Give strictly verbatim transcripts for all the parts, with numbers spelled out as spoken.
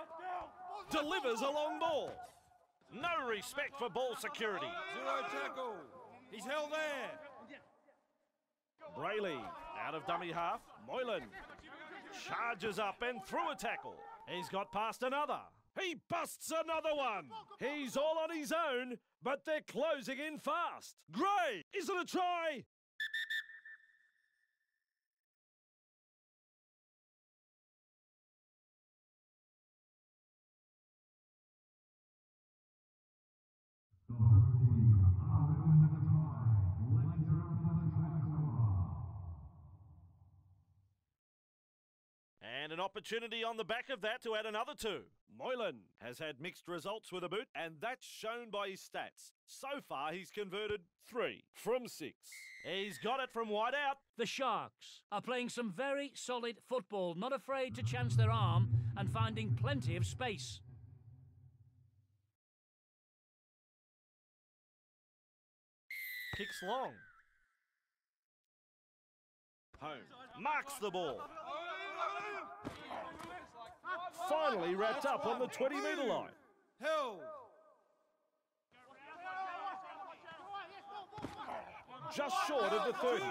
Delivers a long ball. No respect for ball security. Zero tackle. He's held there. Brayley out of dummy half. Moylan charges up and through a tackle. He's got past another. He busts another one. He's all on his own, but they're closing in fast. Gray, is it a try? And an opportunity on the back of that to add another two. Moylan has had mixed results with a boot, and that's shown by his stats. So far, he's converted three from six. He's got it from wide out. The Sharks are playing some very solid football, not afraid to chance their arm and finding plenty of space. Kicks long. Home marks the ball. Finally wrapped up on the twenty metre line. Held. Just short of the thirty.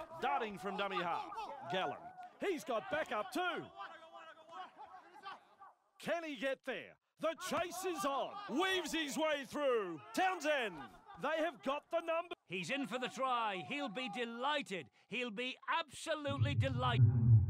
Darting from dummy half. Gallen. He's got backup too. Can he get there? The chase is on. Weaves his way through. Townsend. They have got the number. He's in for the try. He'll be delighted. He'll be absolutely delighted.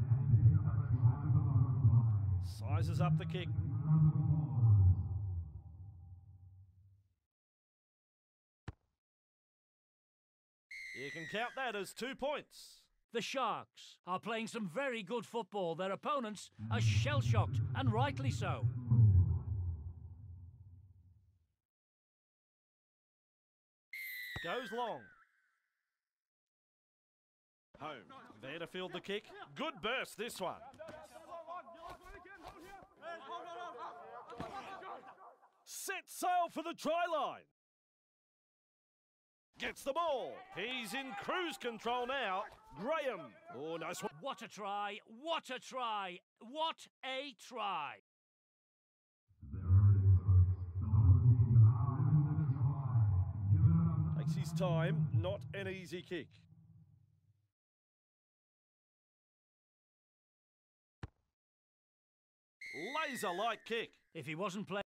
Sizes up the kick. You can count that as two points. The Sharks are playing some very good football. Their opponents are shell-shocked, and rightly so. Goes long. Home. There to field the kick. Good burst, this one. Set sail for the try line. Gets the ball. He's in cruise control now. Graham. Oh, nice one. What a try. What a try. What a try. Takes his time. Not an easy kick. Laser-like kick. If he wasn't playing...